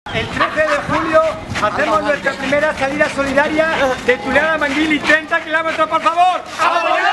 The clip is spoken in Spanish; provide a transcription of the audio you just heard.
El 13 de julio hacemos nuestra primera salida solidaria de Tuleada a Manguili, 30 kilómetros, por favor.